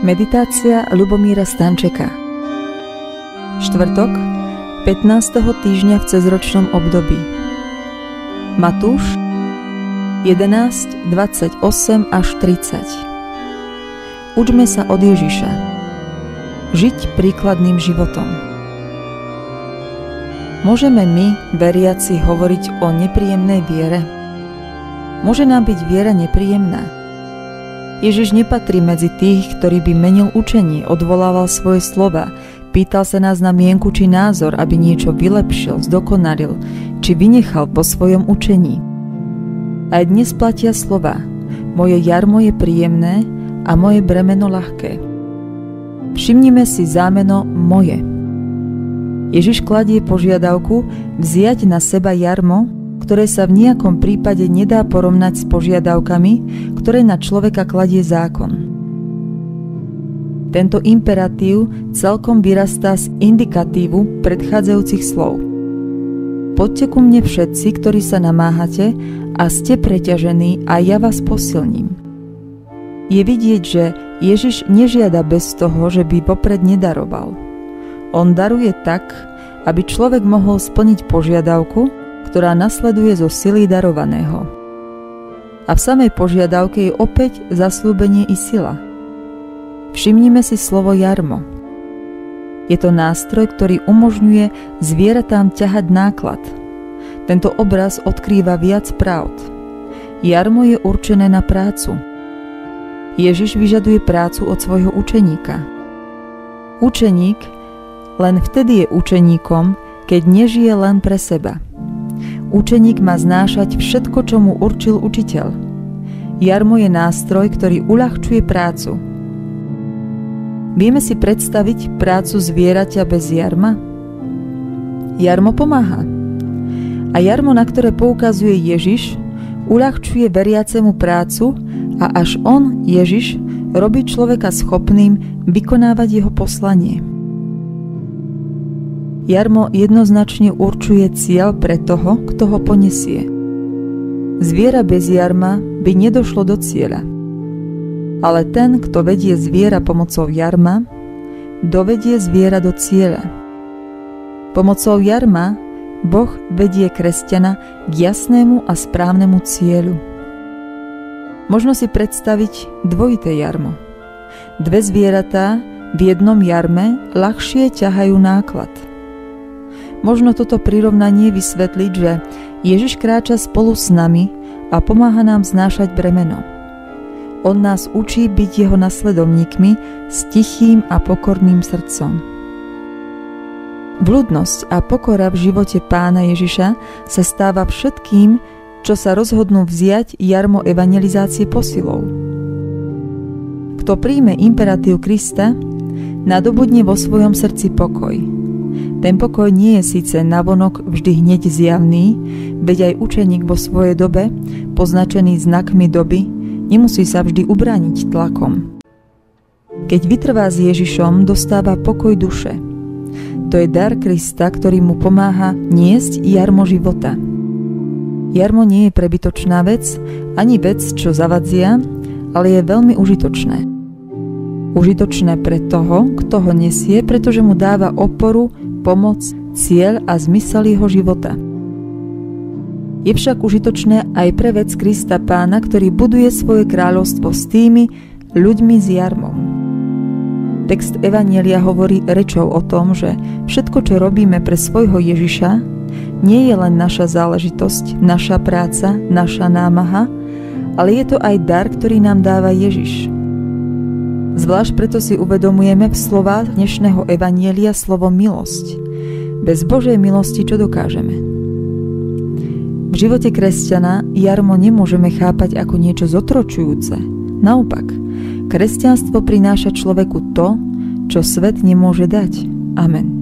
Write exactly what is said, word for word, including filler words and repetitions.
Meditácia Ľubomíra Stančeka. Štvrtok, pätnásteho týždňa v cezročnom období. Matúš jedenásť, dvadsaťosem až tridsať. Učme sa od Ježiša. Žiť príkladným životom. Môžeme my, veriaci, hovoriť o nepríjemnej viere? Môže nám byť viera nepríjemná? Ježiš nepatrí medzi tých, ktorý by menil učenie, odvolával svoje slova, pýtal sa nás na mienku či názor, aby niečo vylepšil, zdokonalil, či vynechal po svojom učení. Aj dnes platia slova: moje jarmo je príjemné a moje bremeno ľahké. Všimnime si zámeno moje. Ježiš kladie požiadavku vziať na seba jarmo, ktoré sa v nejakom prípade nedá porovnať s požiadavkami, ktoré na človeka kladie zákon. Tento imperatív celkom vyrastá z indikatívu predchádzajúcich slov. Poďte ku mne všetci, ktorí sa namáhate a ste preťažení, a ja vás posilním. Je vidieť, že Ježiš nežiada bez toho, že by vopred nedaroval. On daruje tak, aby človek mohol splniť požiadavku, ktorá nasleduje zo sily darovaného. A v samej požiadavke je opäť zasľúbenie i sila. Všimnime si slovo jarmo. Je to nástroj, ktorý umožňuje zvieratám ťahať náklad. Tento obraz odkrýva viac pravd. Jarmo je určené na prácu. Ježiš vyžaduje prácu od svojho učeníka. Učeník len vtedy je učeníkom, keď nežije len pre seba. Učeník má znášať všetko, čo mu určil učiteľ. Jarmo je nástroj, ktorý uľahčuje prácu. Vieme si predstaviť prácu zvieraťa bez jarma? Jarmo pomáha. A jarmo, na ktoré poukazuje Ježiš, uľahčuje veriacemu prácu a až on, Ježiš, robí človeka schopným vykonávať jeho poslanie. Jarmo jednoznačne určuje cieľ pre toho, kto ho ponesie. Zviera bez jarma by nedošlo do cieľa. Ale ten, kto vedie zviera pomocou jarma, dovedie zviera do cieľa. Pomocou jarma Boh vedie kresťana k jasnému a správnemu cieľu. Možno si predstaviť dvojité jarmo. Dve zvieratá v jednom jarme ľahšie ťahajú náklad. Možno toto prirovnanie vysvetliť, že Ježiš kráča spolu s nami a pomáha nám znášať bremeno. On nás učí byť jeho nasledovníkmi s tichým a pokorným srdcom. Vľúdnosť a pokora v živote Pána Ježiša sa stáva všetkým, čo sa rozhodnú vziať jarmo evangelizácie posilou. Kto príjme imperatív Krista, nadobudne vo svojom srdci pokoj. Ten pokoj nie je síce navonok vždy hneď zjavný, veď aj učeník vo svojej dobe, poznačený znakmi doby, nemusí sa vždy ubrániť tlakom. Keď vytrvá s Ježišom, dostáva pokoj duše. To je dar Krista, ktorý mu pomáha niesť jarmo života. Jarmo nie je prebytočná vec, ani vec, čo zavadzia, ale je veľmi užitočné. Užitočné pre toho, kto ho nesie, pretože mu dáva oporu, pomoc, cieľ a zmysel jeho života. Je však užitočné aj pre vec Krista Pána, ktorý buduje svoje kráľovstvo s tými ľuďmi s jarmom. Text Evanjelia hovorí rečou o tom, že všetko, čo robíme pre svojho Ježiša, nie je len naša záležitosť, naša práca, naša námaha, ale je to aj dar, ktorý nám dáva Ježiš. Zvlášť preto si uvedomujeme v slovách dnešného evanjelia slovo milosť. Bez Božej milosti čo dokážeme? V živote kresťana jarmo nemôžeme chápať ako niečo zotročujúce. Naopak, kresťanstvo prináša človeku to, čo svet nemôže dať. Amen.